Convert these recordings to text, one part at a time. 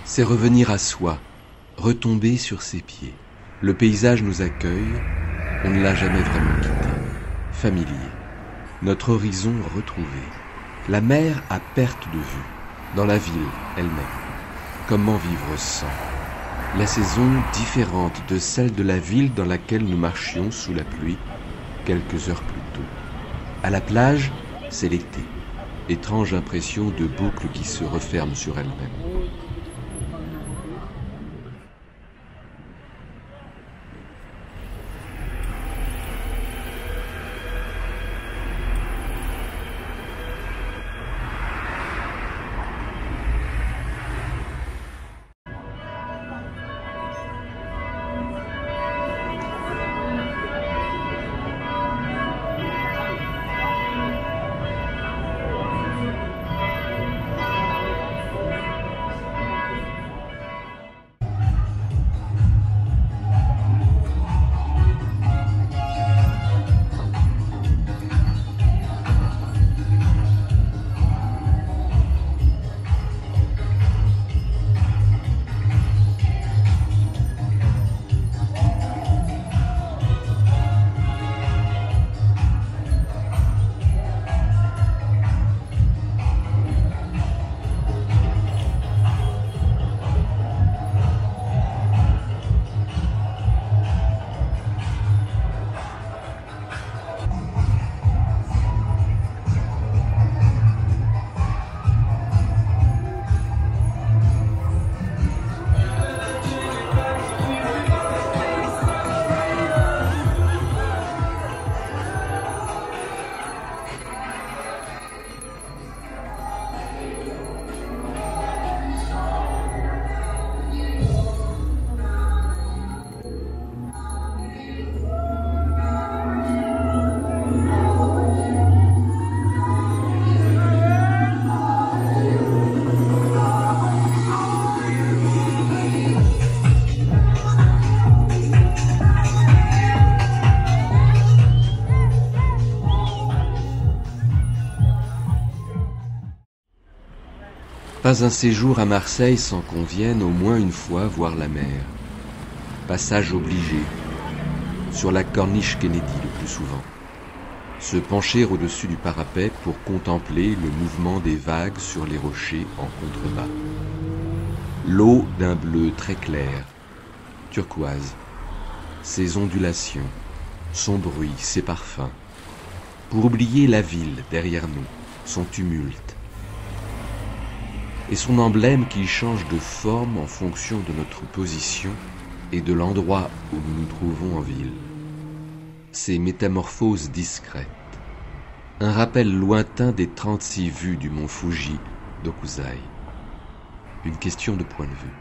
C'est revenir à soi, retomber sur ses pieds. Le paysage nous accueille, on ne l'a jamais vraiment quitté. Familier, notre horizon retrouvé. La mer à perte de vue, dans la ville elle-même. Comment vivre sans? La saison différente de celle de la ville dans laquelle nous marchions sous la pluie quelques heures plus tôt. À la plage, c'est l'été. Étrange impression de boucle qui se referme sur elle-même. Pas un séjour à Marseille sans qu'on vienne au moins une fois voir la mer. Passage obligé, sur la corniche Kennedy le plus souvent. Se pencher au-dessus du parapet pour contempler le mouvement des vagues sur les rochers en contrebas. L'eau d'un bleu très clair, turquoise, ses ondulations, son bruit, ses parfums. Pour oublier la ville derrière nous, son tumulte. Et son emblème qui change de forme en fonction de notre position et de l'endroit où nous nous trouvons en ville. Ces métamorphoses discrètes. Un rappel lointain des 36 vues du mont Fuji d'Okuzai. Une question de point de vue.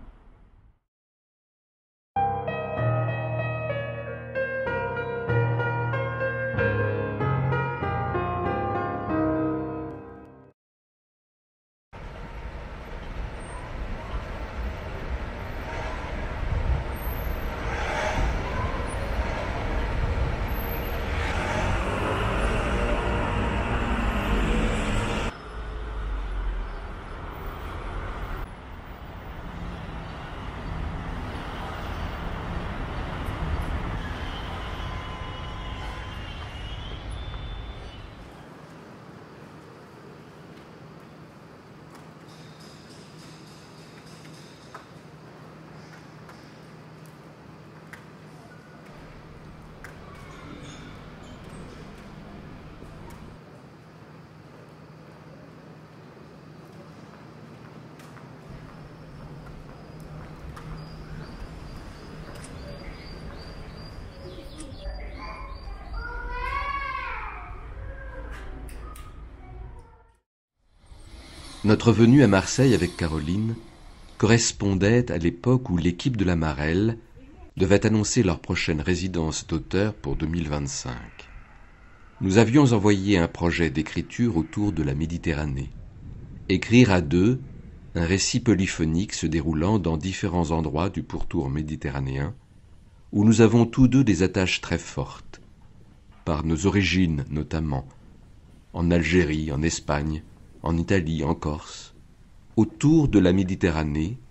Notre venue à Marseille avec Caroline correspondait à l'époque où l'équipe de la Marelle devait annoncer leur prochaine résidence d'auteur pour 2025. Nous avions envoyé un projet d'écriture autour de la Méditerranée. Écrire à deux un récit polyphonique se déroulant dans différents endroits du pourtour méditerranéen, où nous avons tous deux des attaches très fortes, par nos origines notamment, en Algérie, en Espagne, en Italie, en Corse, autour de la Méditerranée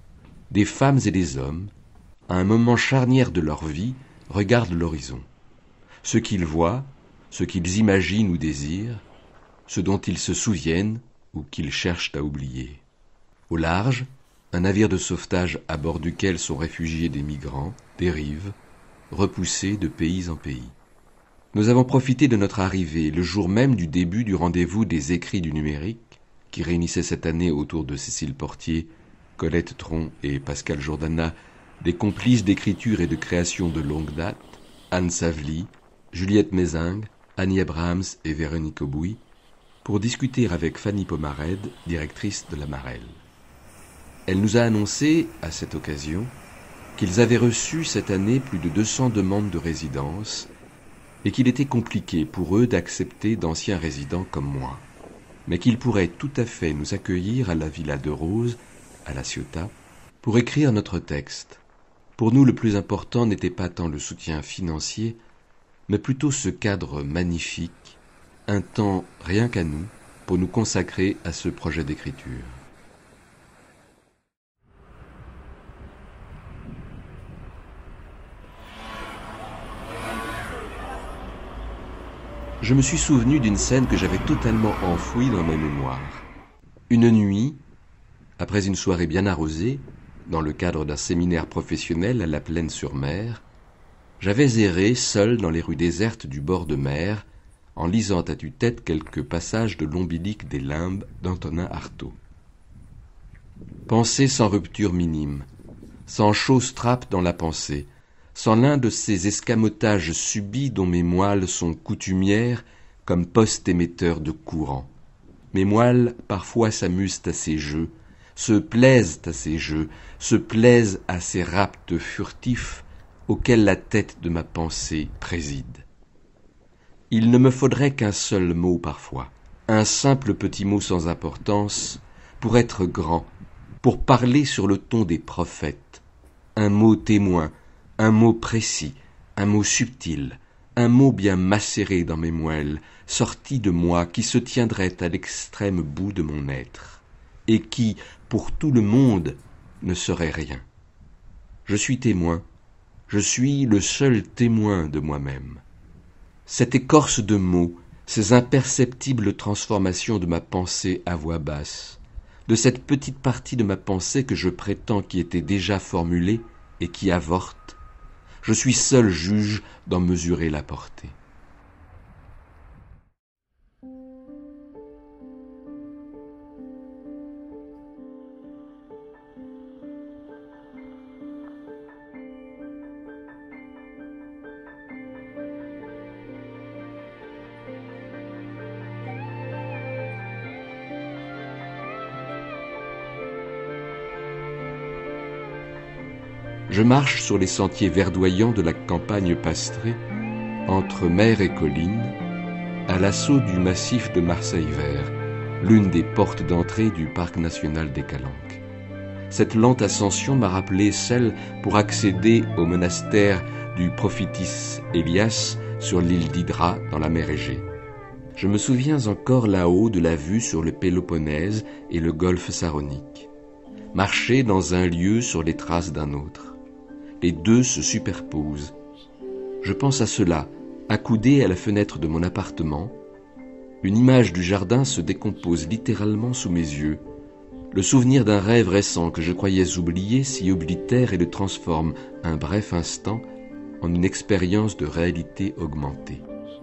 des femmes et des hommes, à un moment charnière de leur vie, regardent l'horizon. Ce qu'ils voient, ce qu'ils imaginent ou désirent, ce dont ils se souviennent ou qu'ils cherchent à oublier. Au large, un navire de sauvetage à bord duquel sont réfugiés des migrants dérive, repoussés de pays en pays. Nous avons profité de notre arrivée, le jour même du début du rendez-vous des écrits du numérique, qui réunissait cette année autour de Cécile Portier, Colette Tron et Pascal Jourdana, des complices d'écriture et de création de longue date, Anne Savely, Juliette Mézingue, Annie Abrahams et Véronique Aubouy, pour discuter avec Fanny Pomarède, directrice de la Marelle. Elle nous a annoncé, à cette occasion, qu'ils avaient reçu cette année plus de 200 demandes de résidence et qu'il était compliqué pour eux d'accepter d'anciens résidents comme moi, mais qu'ils pourraient tout à fait nous accueillir à la Villa de Rose, à La Ciotat, pour écrire notre texte. Pour nous, le plus important n'était pas tant le soutien financier, mais plutôt ce cadre magnifique, un temps rien qu'à nous, pour nous consacrer à ce projet d'écriture. Je me suis souvenu d'une scène que j'avais totalement enfouie dans ma mémoire. Une nuit, après une soirée bien arrosée, dans le cadre d'un séminaire professionnel à la Plaine-sur-Mer, j'avais erré seul dans les rues désertes du bord de mer, en lisant à tue-tête quelques passages de l'Ombilique des Limbes d'Antonin Artaud. Pensée sans rupture minime, sans chose trappe dans la pensée, sans l'un de ces escamotages subis dont mes moelles sont coutumières comme postes émetteurs de courant. Mes moelles parfois s'amusent à ces jeux, se plaisent à ces jeux, se plaisent à ces rapts furtifs auxquels la tête de ma pensée préside. Il ne me faudrait qu'un seul mot parfois, un simple petit mot sans importance, pour être grand, pour parler sur le ton des prophètes, un mot témoin, un mot précis, un mot subtil, un mot bien macéré dans mes moelles, sorti de moi, qui se tiendrait à l'extrême bout de mon être, et qui, pour tout le monde, ne serait rien. Je suis témoin, je suis le seul témoin de moi-même. Cette écorce de mots, ces imperceptibles transformations de ma pensée à voix basse, de cette petite partie de ma pensée que je prétends qui était déjà formulée et qui avorte, je suis seul juge d'en mesurer la portée. Je marche sur les sentiers verdoyants de la campagne pastrée, entre mer et collines, à l'assaut du massif de Marseille-Vert, l'une des portes d'entrée du parc national des Calanques. Cette lente ascension m'a rappelé celle pour accéder au monastère du prophétis Élias sur l'île d'Hydra dans la mer Égée. Je me souviens encore là-haut de la vue sur le Péloponnèse et le golfe Saronique. Marcher dans un lieu sur les traces d'un autre. Les deux se superposent. Je pense à cela, accoudé à la fenêtre de mon appartement. Une image du jardin se décompose littéralement sous mes yeux. Le souvenir d'un rêve récent que je croyais oublier s'y oblitère et le transforme un bref instant en une expérience de réalité augmentée.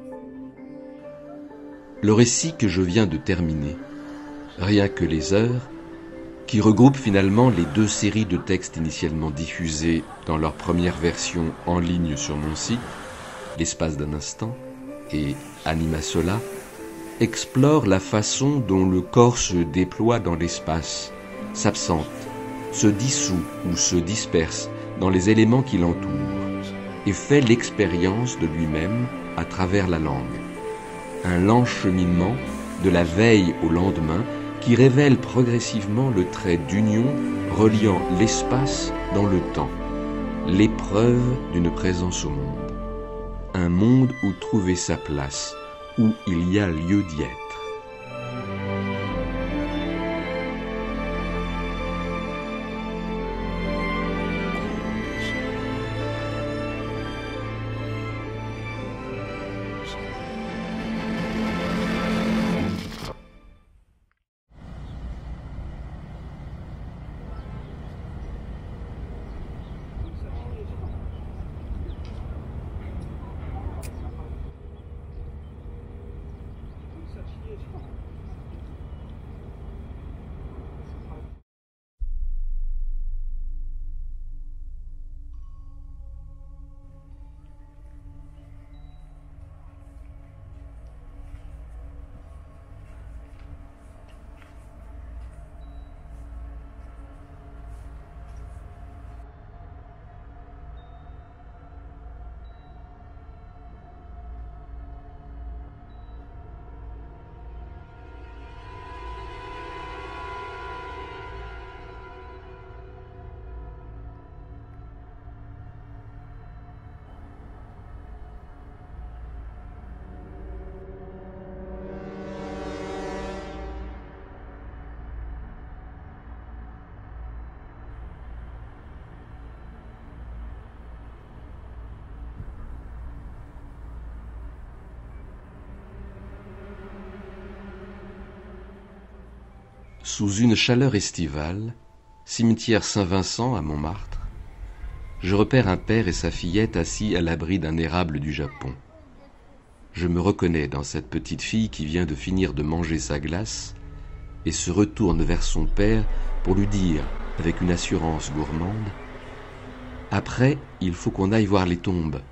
Le récit que je viens de terminer, Rien que les heures, qui regroupe finalement les deux séries de textes initialement diffusés dans leur première version en ligne sur mon site, L'espace d'un instant et Anima Sola, explore la façon dont le corps se déploie dans l'espace, s'absente, se dissout ou se disperse dans les éléments qui l'entourent, et fait l'expérience de lui-même à travers la langue. Un lent cheminement de la veille au lendemain qui révèle progressivement le trait d'union reliant l'espace dans le temps, l'épreuve d'une présence au monde. Un monde où trouver sa place, où il y a lieu d'y être. Sous une chaleur estivale, cimetière Saint-Vincent à Montmartre, je repère un père et sa fillette assis à l'abri d'un érable du Japon. Je me reconnais dans cette petite fille qui vient de finir de manger sa glace et se retourne vers son père pour lui dire, avec une assurance gourmande, « Après, il faut qu'on aille voir les tombes.